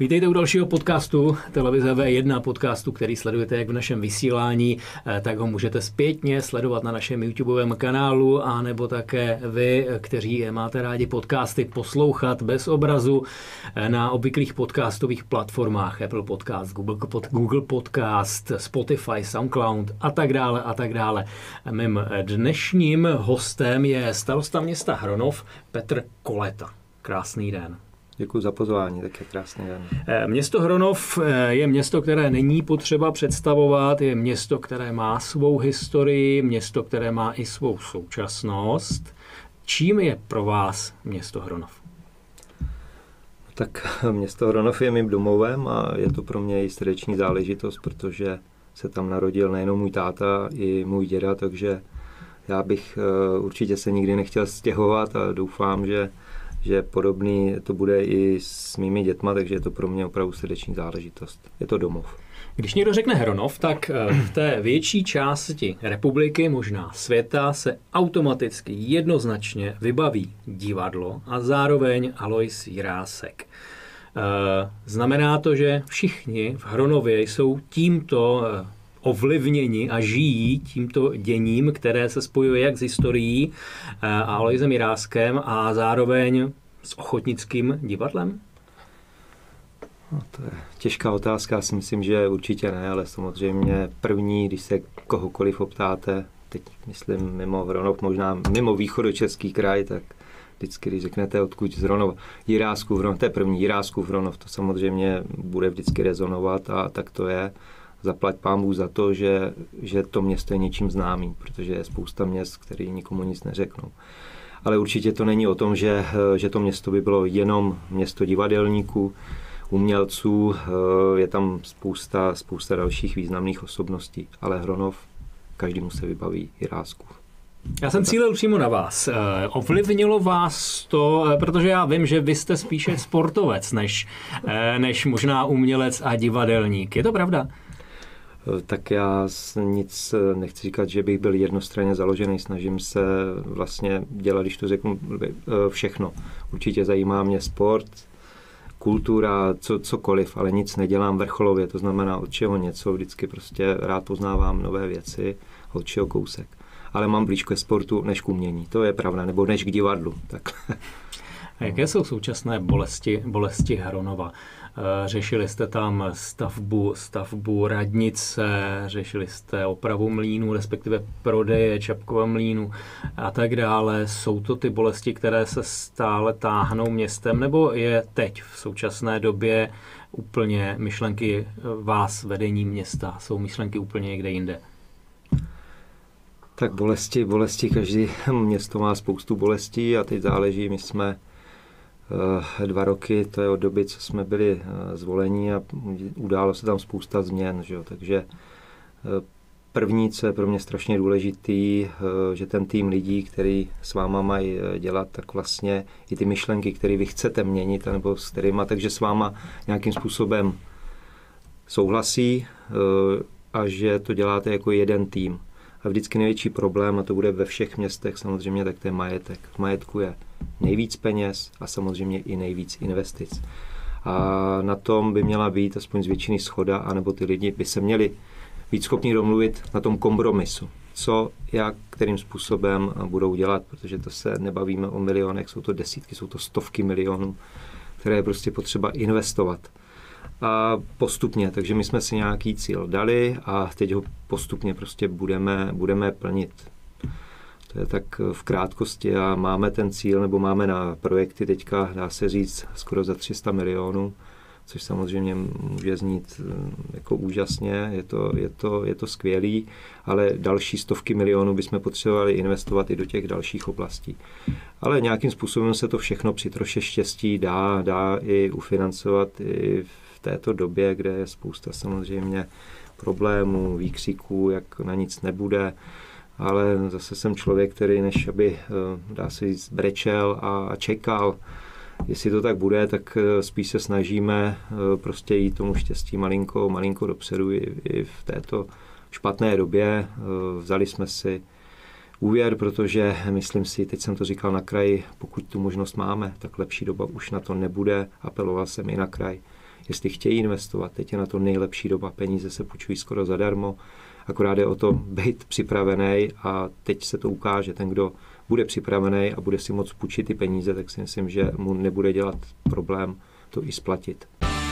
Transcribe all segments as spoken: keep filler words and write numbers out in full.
Vítejte u dalšího podcastu televize V jedna, podcastu, který sledujete jak v našem vysílání, tak ho můžete zpětně sledovat na našem YouTubeovém kanálu, a nebo také vy, kteří máte rádi podcasty, poslouchat bez obrazu na obvyklých podcastových platformách Apple Podcast, Google, pod, Google Podcast, Spotify, SoundCloud a tak dále a tak dále. Mým dnešním hostem je starosta města Hronov Petr Koleta. Krásný den. Děkuji za pozvání, tak je krásný den. Město Hronov je město, které není potřeba představovat, je město, které má svou historii, město, které má i svou současnost. Čím je pro vás město Hronov? Tak město Hronov je mým domovem a je to pro mě i srdeční záležitost, protože se tam narodil nejenom můj táta, i můj děda, takže já bych určitě se nikdy nechtěl stěhovat a doufám, že že podobný to bude i s mými dětma, takže je to pro mě opravdu srdeční záležitost. Je to domov. Když někdo řekne Hronov, tak v té větší části republiky, možná světa, se automaticky jednoznačně vybaví divadlo a zároveň Alois Jirásek. Znamená to, že všichni v Hronově jsou tímto ovlivněni a žijí tímto děním, které se spojuje jak s historií a Aloisem Jiráskem a zároveň s ochotnickým divadlem? No, to je těžká otázka, si myslím, že určitě ne, ale samozřejmě první, když se kohokoliv optáte, teď myslím mimo Hronov, možná mimo východočeský kraj, tak vždycky, když řeknete odkud z Hronova, Jirásku Hronov, to je první Jirásku Hronov, to samozřejmě bude vždycky rezonovat a tak to je. Zaplať pánbůh za to, že, že to město je něčím známý, protože je spousta měst, které nikomu nic neřeknou. Ale určitě to není o tom, že, že to město by bylo jenom město divadelníků, umělců, je tam spousta, spousta dalších významných osobností, ale Hronov každému se vybaví Jirásku. Já jsem cílil přímo na vás. Ovlivnilo vás to, protože já vím, že vy jste spíše sportovec, než, než možná umělec a divadelník. Je to pravda? Tak já nic nechci říkat, že bych byl jednostranně založený, snažím se vlastně dělat, když to řeknu, všechno. Určitě zajímá mě sport, kultura, co, cokoliv, ale nic nedělám vrcholově, to znamená od čeho něco, vždycky prostě rád poznávám nové věci, od čeho kousek. Ale mám blíž ke sportu než k umění, to je pravda, nebo než k divadlu. Tak. A jaké jsou současné bolesti, bolesti Hronova? Řešili jste tam stavbu, stavbu radnice, řešili jste opravu mlýnů, respektive prodeje Čapkova mlýnu a tak dále. Jsou to ty bolesti, které se stále táhnou městem, nebo je teď v současné době úplně myšlenky vás, vedení města, jsou myšlenky úplně někde jinde? Tak bolesti, bolesti, každý město má spoustu bolestí a teď záleží, my jsme dva roky, to je od doby, co jsme byli zvoleni a událo se tam spousta změn, že jo? Takže první, co je pro mě strašně důležitý, že ten tým lidí, který s váma mají dělat, tak vlastně i ty myšlenky, které vy chcete měnit, nebo s kterýma, takže s váma nějakým způsobem souhlasí a že to děláte jako jeden tým. A vždycky největší problém, a to bude ve všech městech samozřejmě, tak to je majetek. V majetku je nejvíc peněz a samozřejmě i nejvíc investic. A na tom by měla být aspoň z většiny shoda, anebo ty lidi by se měli být schopni domluvit na tom kompromisu. Co, jak, kterým způsobem budou dělat, protože to se nebavíme o milionech, jsou to desítky, jsou to stovky milionů, které je prostě potřeba investovat. A postupně, takže my jsme si nějaký cíl dali a teď ho postupně prostě budeme, budeme plnit. To je tak v krátkosti a máme ten cíl, nebo máme na projekty teďka, dá se říct, skoro za tři sta milionů, což samozřejmě může znít jako úžasně, je to, je to, je to skvělý, ale další stovky milionů bychom potřebovali investovat i do těch dalších oblastí. Ale nějakým způsobem se to všechno při troše štěstí dá, dá i ufinancovat i v této době, kde je spousta samozřejmě problémů, výkřiků, jak na nic nebude, ale zase jsem člověk, který než aby, dá se říct, brečel a čekal, jestli to tak bude, tak spíš se snažíme prostě jít tomu štěstí malinko, malinko dopředu i, i v této špatné době. Vzali jsme si úvěr, protože myslím si, teď jsem to říkal na kraji, pokud tu možnost máme, tak lepší doba už na to nebude. Apeloval jsem i na kraj, jestli chtějí investovat. Teď je na to nejlepší doba, peníze se půjčují skoro zadarmo, akorát je o to být připravený a teď se to ukáže. Ten, kdo bude připravený a bude si moct půjčit ty peníze, tak si myslím, že mu nebude dělat problém to i splatit.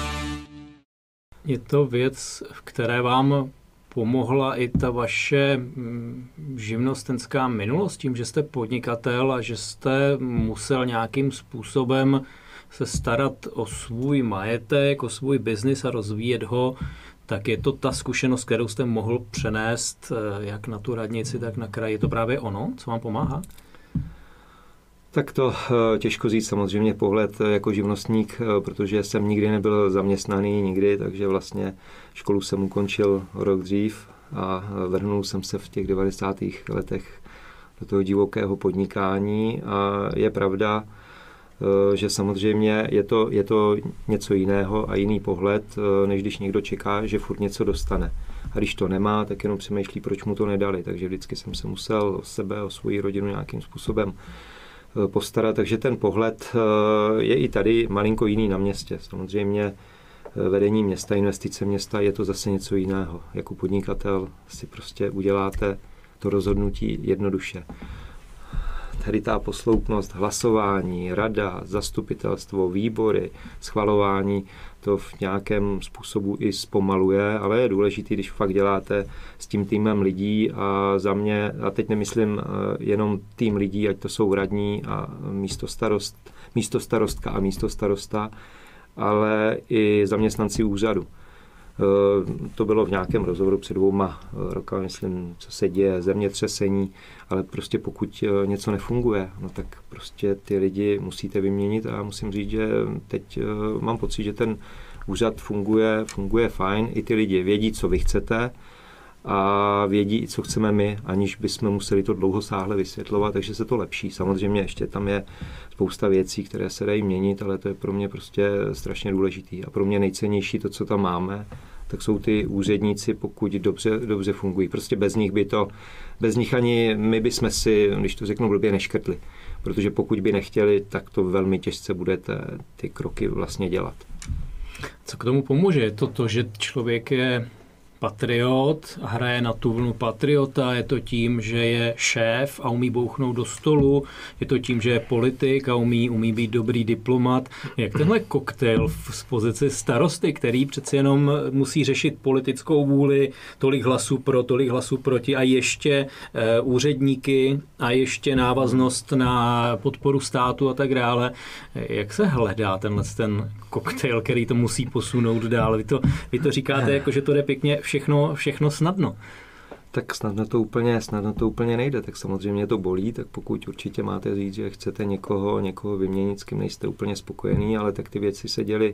Je to věc, v které vám pomohla i ta vaše živnostenská minulost tím, že jste podnikatel a že jste musel nějakým způsobem se starat o svůj majetek, o svůj biznis a rozvíjet ho, tak je to ta zkušenost, kterou jste mohl přenést jak na tu radnici, tak na kraj. Je to právě ono, co vám pomáhá? Tak to těžko říct, samozřejmě pohled jako živnostník, protože jsem nikdy nebyl zaměstnaný, nikdy, takže vlastně školu jsem ukončil rok dřív a vrhnul jsem se v těch devadesátých letech do toho divokého podnikání a je pravda, že samozřejmě je to, je to něco jiného a jiný pohled, než když někdo čeká, že furt něco dostane. A když to nemá, tak jenom přemýšlí, proč mu to nedali. Takže vždycky jsem se musel o sebe, o svoji rodinu nějakým způsobem postarat. Takže ten pohled je i tady malinko jiný na městě. Samozřejmě vedení města, investice města, je to zase něco jiného. Jako podnikatel si prostě uděláte to rozhodnutí jednoduše. Tady ta posloupnost, hlasování, rada, zastupitelstvo, výbory, schvalování, to v nějakém způsobu i zpomaluje, ale je důležité, když fakt děláte s tím týmem lidí a za mě, a teď nemyslím jenom tým lidí, ať to jsou radní a místostarost, místostarostka a místostarosta, ale i zaměstnanci úřadu. To bylo v nějakém rozhovoru před dvouma roky, myslím, co se děje, zemětřesení, ale prostě pokud něco nefunguje, no tak prostě ty lidi musíte vyměnit a musím říct, že teď mám pocit, že ten úřad funguje, funguje fajn, i ty lidi vědí, co vy chcete a vědí, co chceme my, aniž bychom museli to dlouhosáhle vysvětlovat, takže se to lepší. Samozřejmě ještě tam je spousta věcí, které se dají měnit, ale to je pro mě prostě strašně důležitý a pro mě nejcennější to, co tam máme, tak jsou ty úředníci, pokud dobře, dobře fungují. Prostě bez nich by to, bez nich ani my bychom si, když to řeknu blbě, neškrtli. Protože pokud by nechtěli, tak to velmi těžce budete ty kroky vlastně dělat. Co k tomu pomůže? Je to to, že člověk je patriot, hraje na tu vlnu patriota, je to tím, že je šéf a umí bouchnout do stolu, je to tím, že je politik a umí, umí být dobrý diplomat. Jak tenhle koktejl z pozici starosty, který přeci jenom musí řešit politickou vůli, tolik hlasů pro, tolik hlasů proti a ještě e, úředníky a ještě návaznost na podporu státu a tak dále. Jak se hledá tenhle ten koktejl, který to musí posunout dál? Vy to, vy to říkáte jako, že to jde pěkně všechno, všechno snadno. Tak snadno to úplně, snadno to úplně nejde, tak samozřejmě to bolí, tak pokud určitě máte říct, že chcete někoho, někoho vyměnit, s kým nejste úplně spokojený, ale tak ty věci se děly,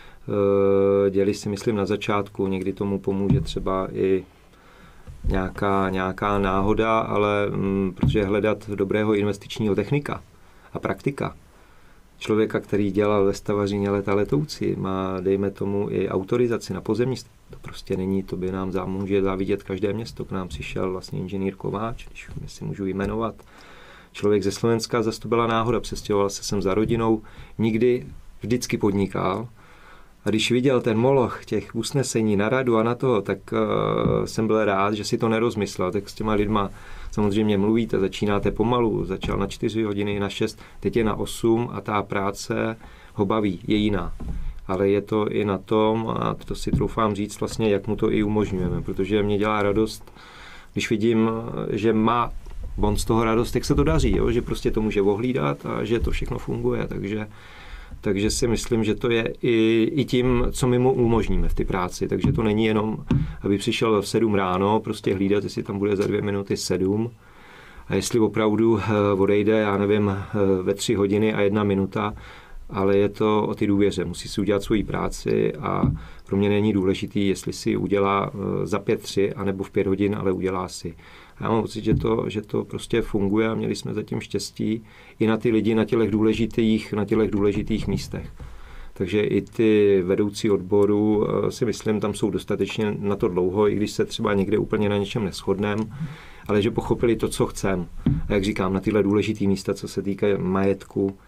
děly si myslím na začátku, někdy tomu pomůže třeba i nějaká, nějaká náhoda, ale m, protože hledat dobrého investičního technika a praktika, člověka, který dělal ve stavařině Leta letoucí, má, dejme tomu, i autorizaci na pozemní stavby. To prostě není, to by nám může závidět každé město. K nám přišel vlastně inženýr Kováč, když si můžu jmenovat. Člověk ze Slovenska, zase to byla náhoda, přestěhoval se sem za rodinou, nikdy vždycky podnikal. A když viděl ten moloch těch usnesení na radu a na toho, tak uh, jsem byl rád, že si to nerozmyslel. Tak s těma lidma samozřejmě mluvíte, začínáte pomalu, začal na čtyři hodiny, na šest, teď je na osm a ta práce ho baví, je jiná. Ale je to i na tom, a to si troufám říct vlastně, jak mu to i umožňujeme, protože mě dělá radost, když vidím, že má on z toho radost, jak se to daří, jo? Že prostě to může ohlídat a že to všechno funguje, takže Takže si myslím, že to je i, i tím, co my mu umožníme v té práci. Takže to není jenom, aby přišel v sedm ráno, prostě hlídat, jestli tam bude za dvě minuty sedm. A jestli opravdu odejde, já nevím, ve tři hodiny a jedna minuta, ale je to o ty důvěře. Musí si udělat svoji práci a pro mě není důležitý, jestli si udělá za pět tři, anebo v pět hodin, ale udělá si. A já mám pocit, že to, že to prostě funguje a měli jsme zatím štěstí i na ty lidi na těch důležitých, na těch důležitých místech. Takže i ty vedoucí odboru si myslím, tam jsou dostatečně na to dlouho, i když se třeba někde úplně na něčem neshodneme, ale že pochopili to, co chcem. A jak říkám, na tyhle důležitý místa, co se týká majetku,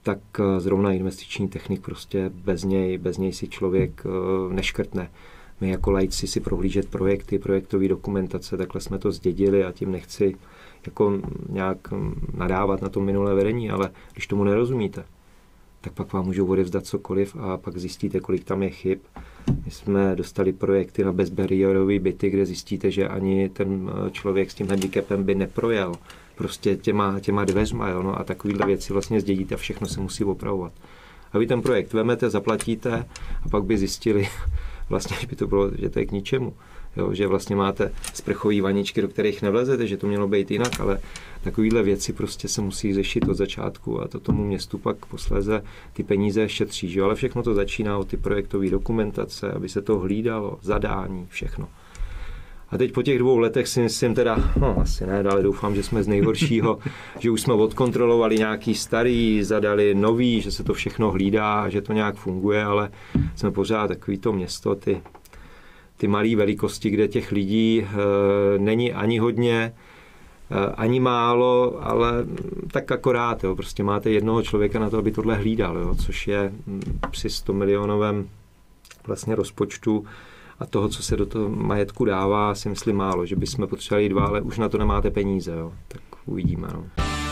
tak zrovna investiční technik prostě bez něj, bez něj si člověk neškrtne. My jako laici si prohlížet projekty, projektové dokumentace, takhle jsme to zdědili a tím nechci jako nějak nadávat na to minulé vedení, ale když tomu nerozumíte, tak pak vám můžou odevzdat cokoliv a pak zjistíte, kolik tam je chyb. My jsme dostali projekty na bezbariérové byty, kde zjistíte, že ani ten člověk s tím handicapem by neprojel. Prostě těma, těma dveřma, jo, no a takovýhle věci vlastně zdědíte a všechno se musí opravovat. A vy ten projekt vemete, zaplatíte a pak by zjistili, vlastně, že by to bylo, že to je k ničemu. Jo, že vlastně máte sprchové vaničky, do kterých nevlezete, že to mělo být jinak, ale takovýhle věci prostě se musí řešit od začátku a to tomu městu pak posléze ty peníze šetří. Že? Ale všechno to začíná od ty projektové dokumentace, aby se to hlídalo, zadání, všechno. A teď po těch dvou letech si myslím teda, no asi ne, ale doufám, že jsme z nejhoršího, že už jsme odkontrolovali nějaký starý, zadali nový, že se to všechno hlídá, že to nějak funguje, ale jsme pořád takový to město, ty, ty malé velikosti, kde těch lidí e, není ani hodně, e, ani málo, ale tak akorát, jo, prostě máte jednoho člověka na to, aby tohle hlídal, jo, což je při sto milionovém vlastně rozpočtu a toho, co se do toho majetku dává, si myslím málo, že bychom potřebovali dva, ale už na to nemáte peníze, jo. Tak uvidíme. No.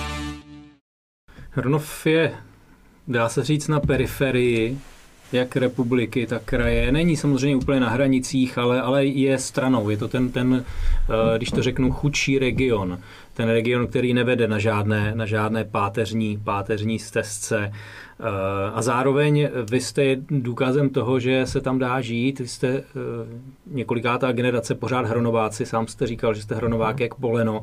Hronov je, dá se říct, na periferii jak republiky, tak kraje. Není samozřejmě úplně na hranicích, ale, ale je stranou. Je to ten, ten, když to řeknu, chudší region. Ten region, který nevede na žádné, na žádné páteřní, páteřní stezce. A zároveň vy jste důkazem toho, že se tam dá žít. Vy jste několikátá generace pořád Hronováci. Sám jste říkal, že jste Hronovák jak poleno.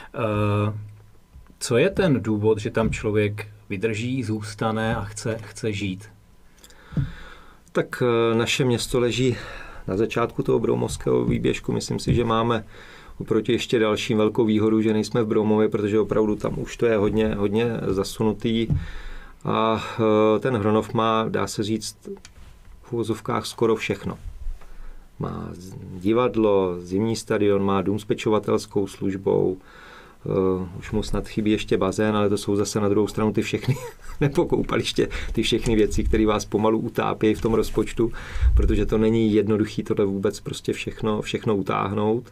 Co je ten důvod, že tam člověk vydrží, zůstane a chce, chce žít? Tak naše město leží na začátku toho Broumovského výběžku. Myslím si, že máme oproti ještě dalším velkou výhodu, že nejsme v Broumově, protože opravdu tam už to je hodně, hodně zasunutý. A ten Hronov má, dá se říct, v uvozovkách skoro všechno. Má divadlo, zimní stadion, má dům s pečovatelskou službou, Uh, už mu snad chybí ještě bazén, ale to jsou zase na druhou stranu ty všechny nepokoupaliště, ty všechny věci, které vás pomalu utápějí v tom rozpočtu, protože to není jednoduchý tohle vůbec prostě všechno, všechno utáhnout.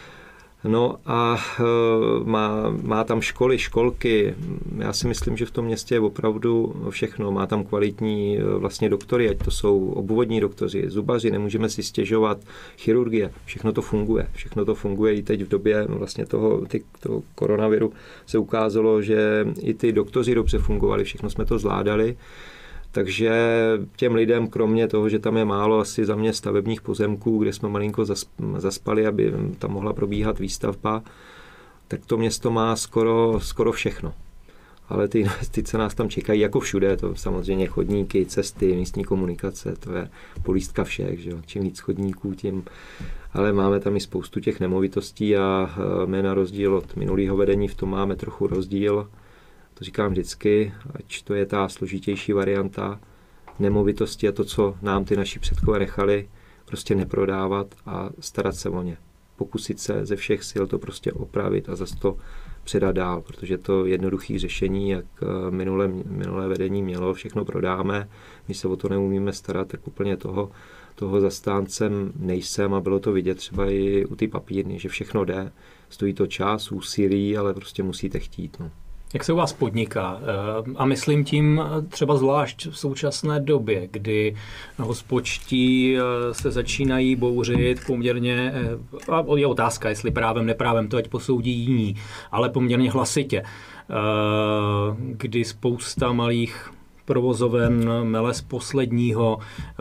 No a uh, má, má tam školy, školky. Já si myslím, že v tom městě je opravdu všechno. Má tam kvalitní uh, vlastně doktory, ať to jsou obvodní doktoři, zubaři, nemůžeme si stěžovat, chirurgie. Všechno to funguje. Všechno to funguje i teď v době vlastně toho, ty, toho koronaviru se ukázalo, že i ty doktoři dobře fungovali, všechno jsme to zvládali. Takže těm lidem, kromě toho, že tam je málo asi za mě stavebních pozemků, kde jsme malinko zaspali, aby tam mohla probíhat výstavba, tak to město má skoro, skoro všechno. Ale ty investice nás tam čekají jako všude, to samozřejmě chodníky, cesty, místní komunikace, to je polístka všech, že jo? Čím víc chodníků, tím... Ale máme tam i spoustu těch nemovitostí a my na rozdíl od minulého vedení v tom máme trochu rozdíl. To říkám vždycky, ať to je ta složitější varianta, nemovitosti a to, co nám ty naši předkové nechali, prostě neprodávat a starat se o ně. Pokusit se ze všech sil to prostě opravit a zase to předat dál, protože to jednoduché řešení, jak minulé, minulé vedení mělo, všechno prodáme, my se o to neumíme starat, tak úplně toho, toho zastáncem nejsem a bylo to vidět třeba i u ty papírny, že všechno jde, stojí to čas, úsilí, ale prostě musíte chtít. No. Jak se u vás podniká? A myslím tím třeba zvlášť v současné době, kdy hospodští se začínají bouřit poměrně, a je otázka, jestli právem, neprávem, to ať posoudí jiní, ale poměrně hlasitě, kdy spousta malých provozoven mele z posledního,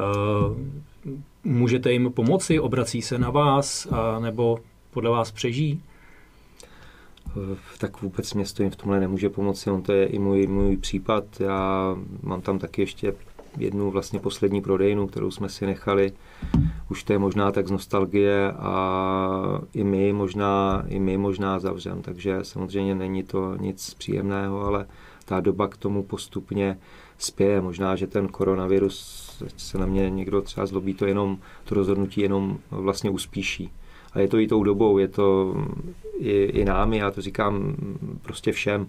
můžete jim pomoci, obrací se na vás, nebo podle vás přežijí? Tak vůbec město jim v tomhle nemůže pomoci, on to je i můj, můj případ. Já mám tam taky ještě jednu vlastně poslední prodejnu, kterou jsme si nechali. Už to je možná tak z nostalgie a i my možná, i my možná zavřem, takže samozřejmě není to nic příjemného, ale ta doba k tomu postupně spěje. Možná, že ten koronavirus, se na mě někdo třeba zlobí, to jenom to rozhodnutí jenom vlastně uspíší. A je to i tou dobou, je to i, i námi, já to říkám prostě všem.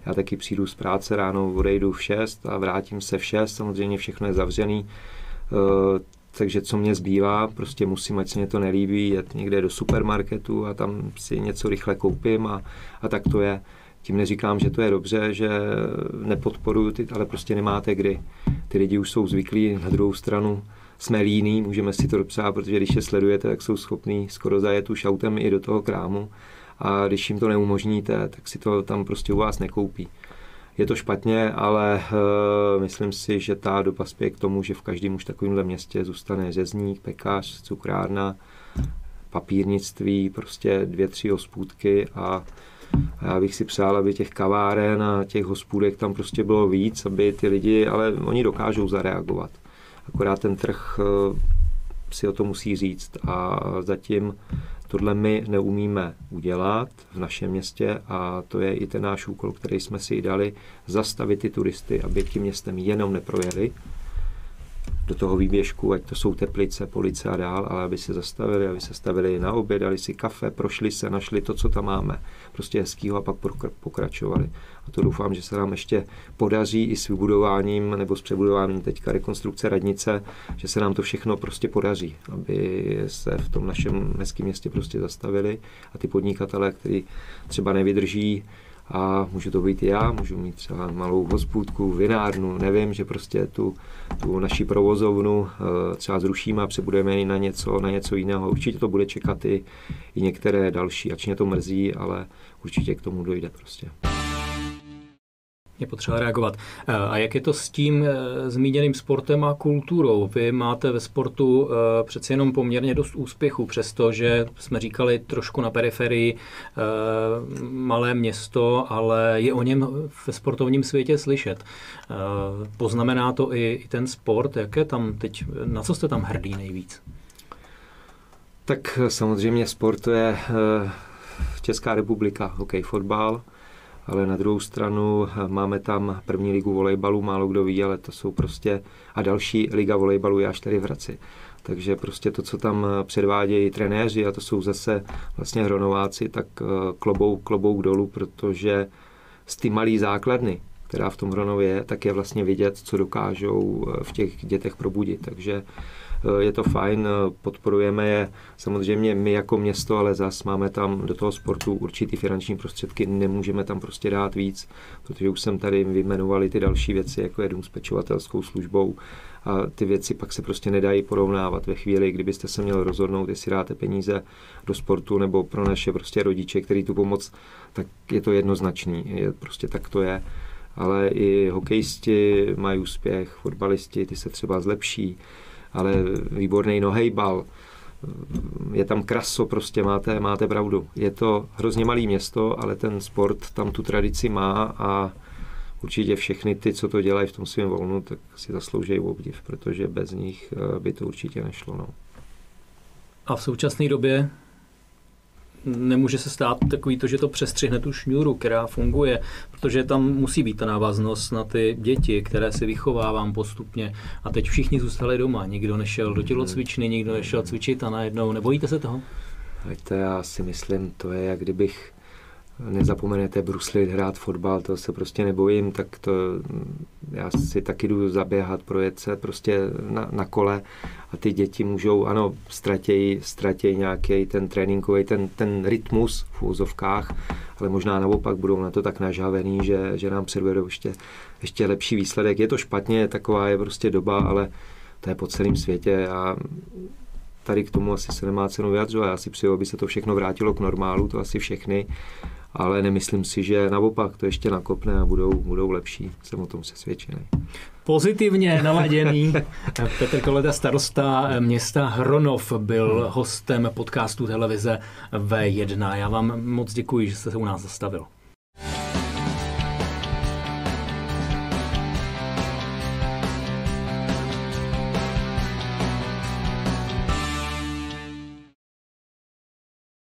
Já taky přijdu z práce ráno, odejdu v šest a vrátím se v šest, samozřejmě všechno je zavřený, takže co mě zbývá, prostě musím, ať se mě to nelíbí, jet někde do supermarketu a tam si něco rychle koupím a, a tak to je. Tím neříkám, že to je dobře, že nepodporuju ty, ale prostě nemáte kdy. Ty lidi už jsou zvyklí, na druhou stranu jsme líní, můžeme si to dopřát, protože když je sledujete, tak jsou schopní skoro zajet už autem i do toho krámu a když jim to neumožníte, tak si to tam prostě u vás nekoupí. Je to špatně, ale uh, myslím si, že ta doba spěje k tomu, že v každém už takovémhle městě zůstane řezník, pekař, cukrárna, papírnictví, prostě dvě, tři hospůdky a A já bych si přál, aby těch kaváren a těch hospůdek tam prostě bylo víc, aby ty lidi, ale oni dokážou zareagovat. Akorát ten trh si o to musí říct a zatím tohle my neumíme udělat v našem městě a to je i ten náš úkol, který jsme si dali, zastavit ty turisty, aby tím městem jenom neprojeli do toho výběžku, ať to jsou Teplice, Police a dál, ale aby se zastavili, aby se stavili na oběd, dali si kafe, prošli se, našli to, co tam máme, prostě hezkýho a pak pokračovali. A to doufám, že se nám ještě podaří i s vybudováním nebo s přebudováním teďka rekonstrukce radnice, že se nám to všechno prostě podaří, aby se v tom našem hezkém městě prostě zastavili a ty podnikatelé, kteří třeba nevydrží, a můžu to být i já, můžu mít třeba malou hospůdku, vinárnu, nevím, že prostě tu, tu naši provozovnu třeba zrušíme a přebudeme ji na něco, na něco jiného. Určitě to bude čekat i, i některé další, ač mě to mrzí, ale určitě k tomu dojde prostě. Je potřeba reagovat. A jak je to s tím zmíněným sportem a kulturou? Vy máte ve sportu přeci jenom poměrně dost úspěchu, přestože jsme říkali trošku na periferii malé město, ale je o něm ve sportovním světě slyšet. Poznamená to i, i ten sport? Jak je tam teď, na co jste tam hrdý nejvíc? Tak samozřejmě sport je Česká republika, hokej, fotbal, ale na druhou stranu máme tam první ligu volejbalu, málo kdo ví, ale to jsou prostě a další liga volejbalu je až tady v Hradci. Takže prostě to, co tam předvádějí trenéři a to jsou zase vlastně hronováci, tak klobouk, klobouk dolů, protože z ty malý základny, která v tom Hronově je, tak je vlastně vidět, co dokážou v těch dětech probudit. Takže je to fajn, podporujeme je samozřejmě my jako město, ale zas máme tam do toho sportu určitý finanční prostředky, nemůžeme tam prostě dát víc, protože už jsem tady vyjmenovali ty další věci, jako je dům s pečovatelskou službou a ty věci pak se prostě nedají porovnávat ve chvíli, kdybyste se měl rozhodnout, jestli dáte peníze do sportu nebo pro naše prostě rodiče, který tu pomoc, tak je to jednoznačný, je, prostě tak to je. Ale i hokejisti mají úspěch, fotbalisti, ty se třeba zlepší, ale výborný nohejbal, je tam kraso, prostě máte, máte pravdu. Je to hrozně malý město, ale ten sport tam tu tradici má a určitě všechny ty, co to dělají v tom svém volnu, tak si zaslouží obdiv, protože bez nich by to určitě nešlo. No. A v současné době nemůže se stát takový to, že to přestřihne tu šňůru, která funguje, protože tam musí být ta návaznost na ty děti, které si vychovávám postupně. A teď všichni zůstali doma, nikdo nešel do tělocvičny, nikdo nešel cvičit a najednou. Nebojíte se toho? Víte, já si myslím, to je, jak kdybych nezapomenete bruslit, hrát fotbal, to se prostě nebojím, tak to já si taky jdu zaběhat, projet se prostě na, na kole a ty děti můžou, ano, ztratějí, ztratějí nějaký ten tréninkový, ten, ten rytmus v úzovkách, ale možná naopak budou na to tak nažavený, že, že nám předvedou ještě, ještě lepší výsledek. Je to špatně, taková je prostě doba, ale to je po celém světě a tady k tomu asi se nemá cenu vyjadřovat. Já si přeju, aby se to všechno vrátilo k normálu, to asi všechny, ale nemyslím si, že naopak to ještě nakopne a budou, budou lepší. Jsem o tom přesvědčený. Pozitivně naladěný Petr Koleda, starosta města Hronov, byl hostem podcastu televize V jedna. Já vám moc děkuji, že jste se u nás zastavil.